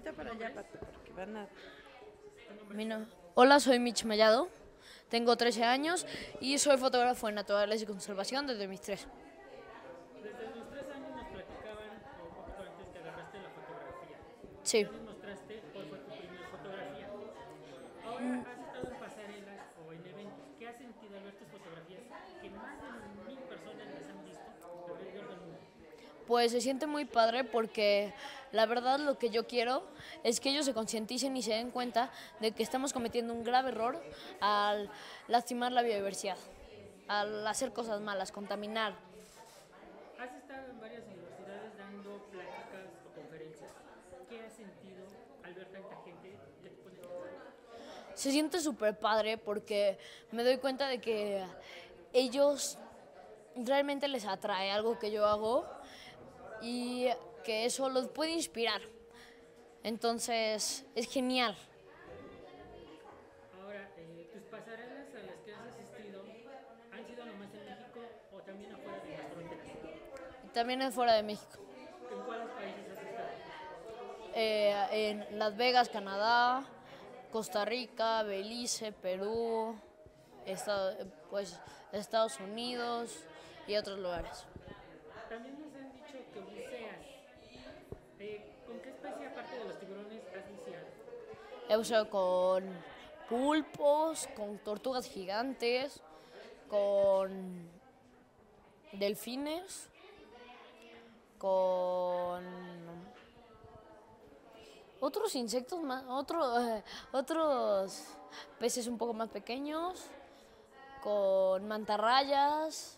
poquito para allá, Pato, porque van a... Hola, soy Mitch Mellado, tengo 13 años y soy fotógrafo en naturaleza y conservación desde mis 3. Desde los 3 años nos platicaban, o un poquito antes, que agarraste la fotografía. Sí. Ya nos mostraste cuál fue tu primera fotografía. Ahora has estado en pasarelas o en eventos. ¿Qué has sentido al ver tus fotografías que más de 1000 personas las han visto alrededor del mundo? Pues se siente muy padre porque la verdad lo que yo quiero es que ellos se concienticen y se den cuenta de que estamos cometiendo un grave error al lastimar la biodiversidad, al hacer cosas malas, contaminar. Has estado en varias universidades dando pláticas o conferencias. ¿Qué has sentido al ver tanta gente que te pone a pensar? Se siente súper padre porque me doy cuenta de que ellos realmente les atrae algo que yo hago y que eso los puede inspirar. Entonces es genial. Ahora, tus pasarelas a las que has asistido han sido nomás en México o también afuera de las fronteras. También es fuera de México. ¿En cuáles países has estado? En Las Vegas, Canadá, Costa Rica, Belice, Perú, pues, Estados Unidos y otros lugares. También nos han dicho que buceas. ¿Con qué especie aparte de los tiburones has buceado? He buceado con pulpos, con tortugas gigantes, con delfines, con otros insectos más, otros peces un poco más pequeños, con mantarrayas,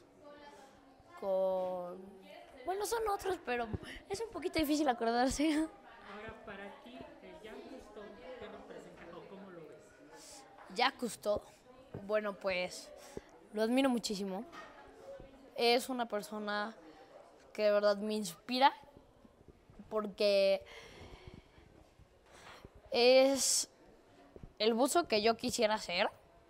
bueno, son otros, pero es un poquito difícil acordarse. Ahora, para ti, Jacques Cousteau, ¿qué representa o cómo lo ves? Jacques Cousteau, bueno, pues lo admiro muchísimo. Es una persona que de verdad me inspira porque es el buzo que yo quisiera ser.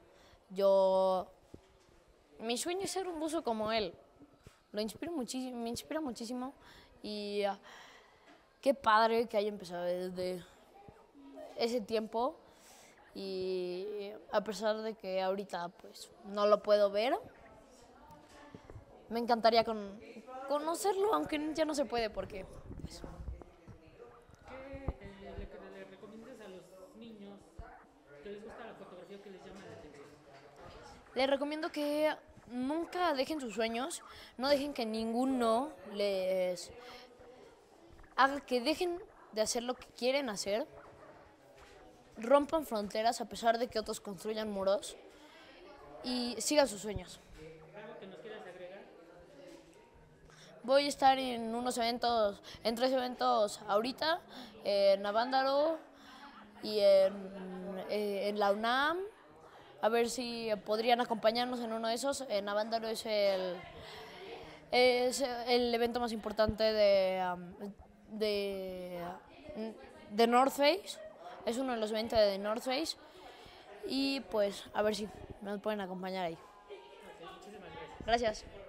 Mi sueño es ser un buzo como él. Lo inspiro muchísimo, me inspira muchísimo y qué padre que haya empezado desde ese tiempo y a pesar de que ahorita pues no lo puedo ver, me encantaría conocerlo, aunque ya no se puede porque pues, ¿Qué le recomiendas a los niños que les gusta la fotografía o que les llama la atención? les recomiendo que nunca dejen sus sueños, no dejen que ninguno les haga que dejen de hacer lo que quieren hacer, rompan fronteras a pesar de que otros construyan muros y sigan sus sueños. ¿Algo que nos quieras agregar? Voy a estar en en 3 eventos ahorita, en Avándaro y en la UNAM. A ver si podrían acompañarnos en uno de esos. En Avándaro es el evento más importante de North Face. Es uno de los eventos de North Face. Y pues a ver si nos pueden acompañar ahí. Ok, muchísimas gracias. Gracias.